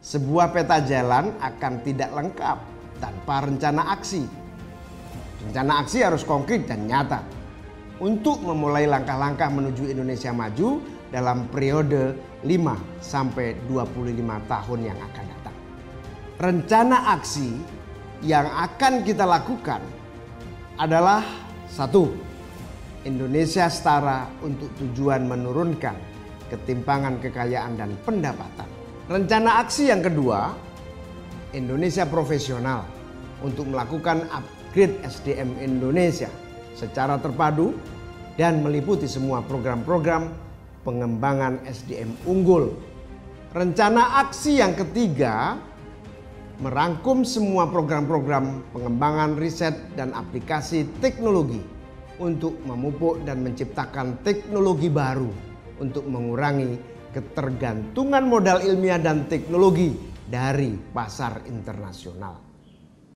Sebuah peta jalan akan tidak lengkap tanpa rencana aksi. Rencana aksi harus konkret dan nyata untuk memulai langkah-langkah menuju Indonesia maju dalam periode 5 sampai 25 tahun yang akan datang. Rencana aksi yang akan kita lakukan adalah 1. Indonesia setara untuk tujuan menurunkan ketimpangan kekayaan dan pendapatan. Rencana aksi yang kedua, Indonesia profesional untuk melakukan upgrade SDM Indonesia secara terpadu dan meliputi semua program-program pengembangan SDM unggul. Rencana aksi yang ketiga, merangkum semua program-program pengembangan riset dan aplikasi teknologi untuk memupuk dan menciptakan teknologi baru untuk mengurangi ketergantungan modal ilmiah dan teknologi dari pasar internasional.